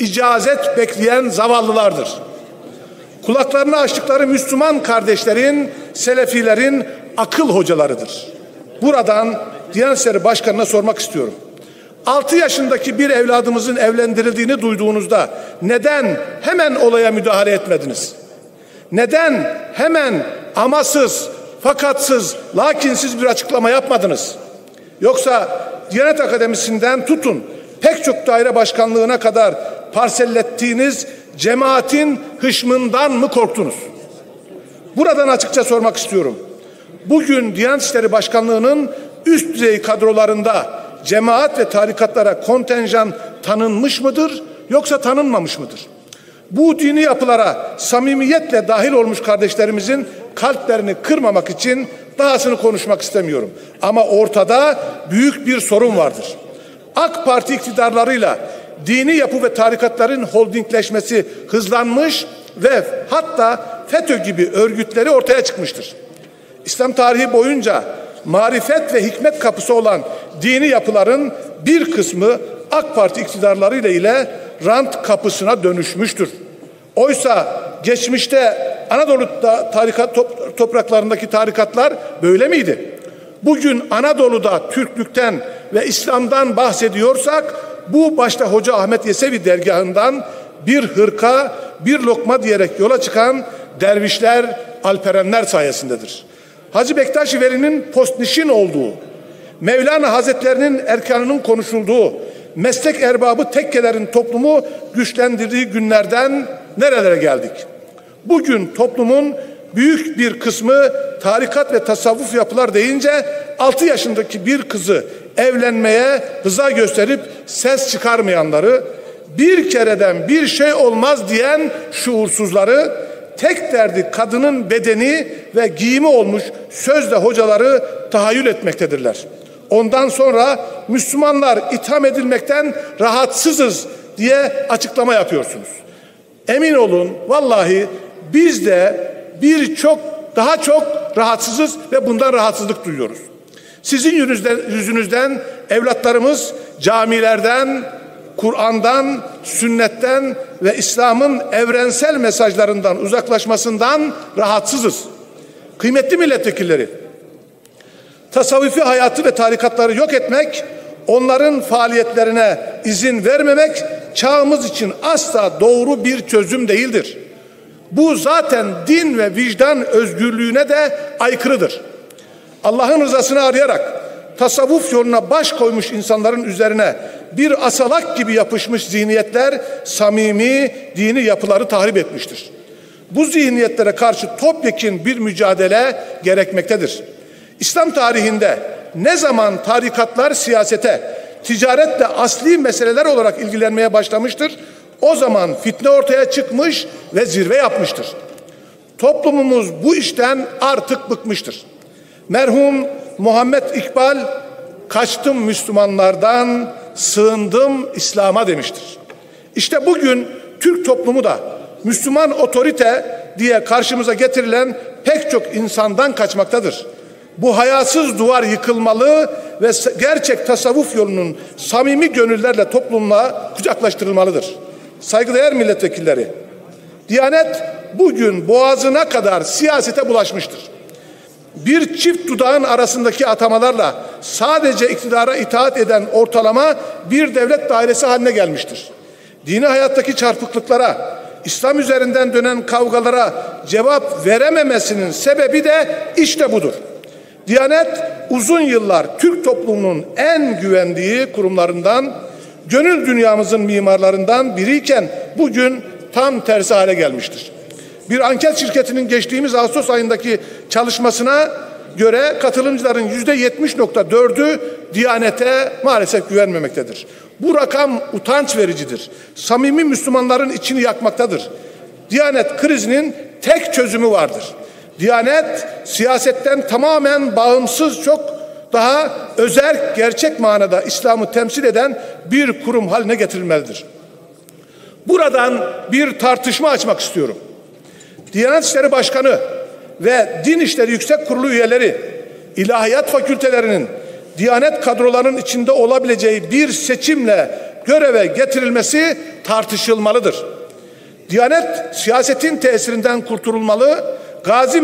icazet bekleyen zavallılardır. Kulaklarını açtıkları Müslüman kardeşlerin, Selefilerin akıl hocalarıdır. Buradan Diyanet İşleri Başkanı'na sormak istiyorum. 6 yaşındaki bir evladımızın evlendirildiğini duyduğunuzda neden hemen olaya müdahale etmediniz? Neden hemen amasız, fakatsız, lakinsiz bir açıklama yapmadınız? Yoksa Diyanet Akademisi'nden tutun pek çok daire başkanlığına kadar parsellettiğiniz cemaatin hışmından mı korktunuz? Buradan açıkça sormak istiyorum. Bugün Diyanet İşleri Başkanlığı'nın üst düzey kadrolarında cemaat ve tarikatlara kontenjan tanınmış mıdır yoksa tanınmamış mıdır? Bu dini yapılara samimiyetle dahil olmuş kardeşlerimizin kalplerini kırmamak için dahasını konuşmak istemiyorum. Ama ortada büyük bir sorun vardır. AK Parti iktidarlarıyla dini yapı ve tarikatların holdingleşmesi hızlanmış ve hatta FETÖ gibi örgütleri ortaya çıkmıştır. İslam tarihi boyunca marifet ve hikmet kapısı olan dini yapıların bir kısmı AK Parti iktidarlarıyla ile rant kapısına dönüşmüştür. Oysa geçmişte Anadolu topraklarındaki tarikatlar böyle miydi? Bugün Anadolu'da Türklükten ve İslam'dan bahsediyorsak bu başta Hoca Ahmet Yesevi dergahından bir hırka, bir lokma diyerek yola çıkan dervişler, alperenler sayesindedir. Hacı Bektaş Veli'nin postnişin olduğu, Mevlana Hazretlerinin erkanının konuşulduğu, meslek erbabı tekkelerin toplumu güçlendirdiği günlerden nerelere geldik? Bugün toplumun büyük bir kısmı tarikat ve tasavvuf yapılar deyince 6 yaşındaki bir kızı evlenmeye rıza gösterip ses çıkarmayanları, bir kereden bir şey olmaz diyen şuursuzları, tek derdi kadının bedeni ve giyimi olmuş sözde hocaları tahayyül etmektedirler. Ondan sonra Müslümanlar itham edilmekten rahatsızız diye açıklama yapıyorsunuz. Emin olun vallahi biz de daha çok rahatsızız ve bundan rahatsızlık duyuyoruz. Sizin yüzünüzden evlatlarımız camilerden, Kur'an'dan, sünnetten ve İslam'ın evrensel mesajlarından uzaklaşmasından rahatsızız. Kıymetli milletvekilleri, tasavvufi hayatı ve tarikatları yok etmek, onların faaliyetlerine izin vermemek çağımız için asla doğru bir çözüm değildir. Bu zaten din ve vicdan özgürlüğüne de aykırıdır. Allah'ın rızasını arayarak tasavvuf yoluna baş koymuş insanların üzerine bir asalak gibi yapışmış zihniyetler samimi dini yapıları tahrip etmiştir. Bu zihniyetlere karşı topyekün bir mücadele gerekmektedir. İslam tarihinde ne zaman tarikatlar siyasete, ticaretle asli meseleler olarak ilgilenmeye başlamıştır, o zaman fitne ortaya çıkmış ve zirve yapmıştır. Toplumumuz bu işten artık bıkmıştır. Merhum Muhammed İkbal, kaçtım Müslümanlardan, sığındım İslam'a demiştir. İşte bugün Türk toplumu da Müslüman otorite diye karşımıza getirilen pek çok insandan kaçmaktadır. Bu hayasız duvar yıkılmalı ve gerçek tasavvuf yolunun samimi gönüllerle toplumla kucaklaştırılmalıdır. Saygıdeğer milletvekilleri, Diyanet bugün boğazına kadar siyasete bulaşmıştır. Bir çift dudağın arasındaki atamalarla sadece iktidara itaat eden ortalama bir devlet dairesi haline gelmiştir. Dini hayattaki çarpıklıklara, İslam üzerinden dönen kavgalara cevap verememesinin sebebi de işte budur. Diyanet uzun yıllar Türk toplumunun en güvendiği kurumlarından, gönül dünyamızın mimarlarından biriyken bugün tam tersi hale gelmiştir. Bir anket şirketinin geçtiğimiz Ağustos ayındaki çalışmasına göre katılımcıların %70.4'ü Diyanete maalesef güvenmemektedir. Bu rakam utanç vericidir. Samimi Müslümanların içini yakmaktadır. Diyanet krizinin tek çözümü vardır. Diyanet siyasetten tamamen bağımsız, çok daha özerk, gerçek manada İslam'ı temsil eden bir kurum haline getirilmelidir. Buradan bir tartışma açmak istiyorum. Diyanet İşleri Başkanı ve Din İşleri Yüksek Kurulu üyeleri, ilahiyat fakültelerinin Diyanet kadrolarının içinde olabileceği bir seçimle göreve getirilmesi tartışılmalıdır. Diyanet siyasetin tesirinden kurtulmalı, gazi